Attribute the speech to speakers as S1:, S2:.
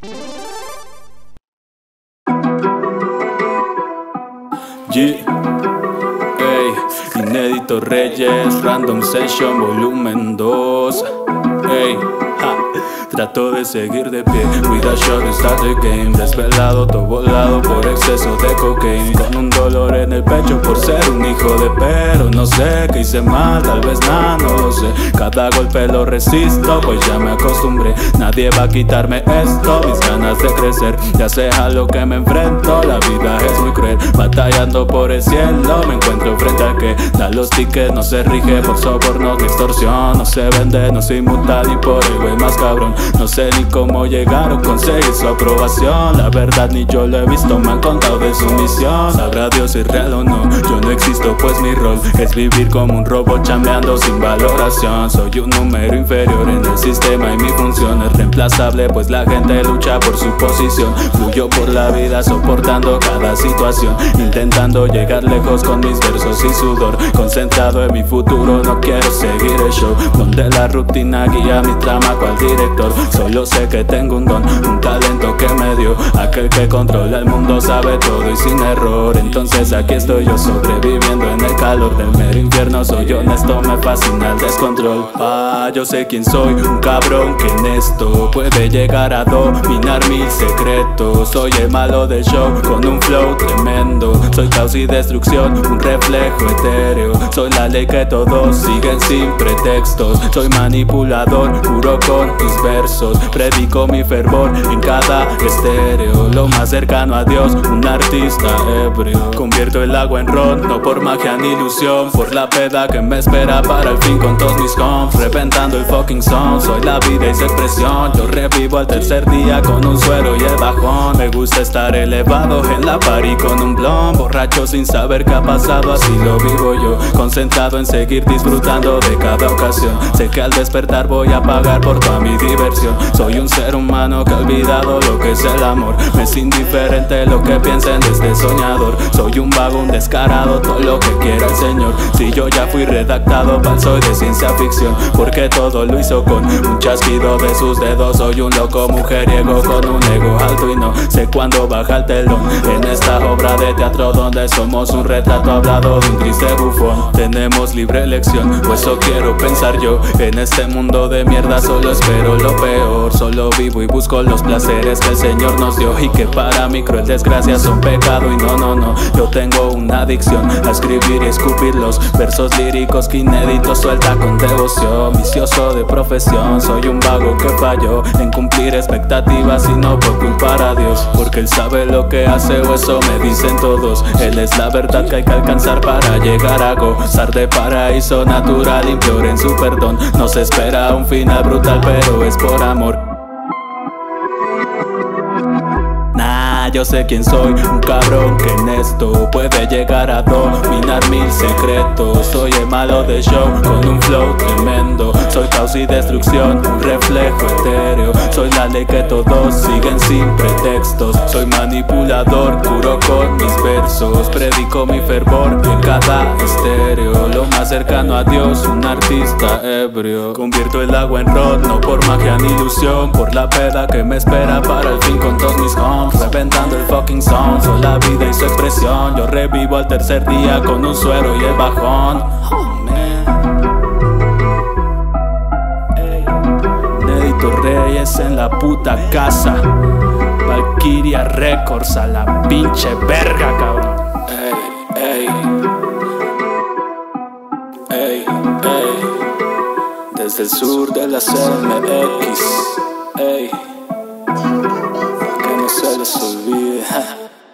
S1: Yeah. Ey, Inédito Reyes, Random Session, volumen 2. Ey, ja. Trato de seguir de pie, with a shot to start the game. Desvelado, todo volado por exceso de cocaine. Con un dolor en el pecho por ser un hijo de pero no sé qué hice mal, tal vez nada, no lo sé. Cada golpe lo resisto, pues ya me acostumbré. Nadie va a quitarme esto, mis ganas de crecer. Ya sé a lo que me enfrento, la vida es muy cruel. Batallando por el cielo, me encuentro frente al que da los tickets. No se rige por sobornos ni extorsión. No se vende, no se inmuta ni por el güey más cabrón. No sé ni cómo llegar o conseguir su aprobación. La verdad ni yo lo he visto, me han contado de su misión. Sabrá Dios si es real o no, yo no existo pues mi rol es vivir como un robot chambeando sin valoración. Soy un número inferior en el sistema y mi función es reemplazable, pues la gente lucha por su posición. Fluyo por la vida soportando cada situación, intentando llegar lejos con mis versos y sudor. Concentrado en mi futuro, no quiero seguir el show donde la rutina guía mi trama cual director. Solo sé que tengo un don, un talento que me dio aquel que controla el mundo, sabe todo y sin error. Entonces aquí estoy yo sobreviviendo en el calor del mero infierno. Soy honesto, me fascina el descontrol. Yo sé quién soy, un cabrón que en esto puede llegar a dominar mil secretos. Soy el malo del show con un flow tremendo. Soy caos y destrucción, un reflejo etéreo. Soy la ley que todos siguen sin pretextos. Soy manipulador, juro con mis versos. Predico mi fervor en cada estéreo. Lo más cercano a Dios, un artista ebrio. Convierto el agua en ron, no por magia ni ilusión. Por la peda que me espera para el fin con todos mis comps. Reventando el fucking son, soy la vida y su expresión. Yo revivo al tercer día con un suero y el bajón. Me gusta estar elevado en la party con un blon. Borracho sin saber qué ha pasado, así lo vivo yo. Concentrado en seguir disfrutando de cada ocasión. Sé que al despertar voy a pagar por toda mi diversión. Soy un ser humano que ha olvidado lo que es el amor. Me es indiferente lo que piensen de este soñador. Soy un vago, un descarado, todo lo que quiera el Señor. Si yo ya fui redactado, soy de ciencia ficción, porque todo lo hizo con un chasquido de sus dedos. Soy un loco mujeriego con un ego alto y no sé cuándo baja el telón. En esta obra de teatro donde somos un retrato hablado de un triste bufón. Tenemos libre elección, pues eso quiero pensar yo. En este mundo de mierda solo espero lo peor. Solo vivo y busco los placeres que el Señor nos dio y que para mi cruel desgracia son pecado. Y no, yo tengo una adicción a escribir y escupir los versos líricos que inéditos suelta con devoción. Vicioso de profesión, soy un vago que falló en cumplir expectativas y no por culpar a Dios, porque Él sabe lo que hace o eso me dicen todos. Él es la verdad que hay que alcanzar para llegar a gozar de paraíso natural. Imploren su perdón, nos espera un final brutal, pero es por amor. Yo sé quién soy, un cabrón que en esto puede llegar a dominar mil secretos. Soy el malo del show con un flow tremendo. Soy caos y destrucción, un reflejo etéreo. Soy la ley que todos siguen sin pretextos. Soy manipulador, juro con mis versos. Predico mi fervor en cada estéreo. Lo más cercano a Dios, un artista ebrio. Convierto el agua en ron, no por magia ni ilusión. Por la peda que me espera para el fin con todos mis comps. Reventando el fucking sound, soy la vida y su expresión. Yo revivo al tercer día con un suero y el bajón. Inédito Reyes en la puta casa. Valkyria Records a la pinche verga, cabrón. Desde el sur de la CMX, que no se les olvide.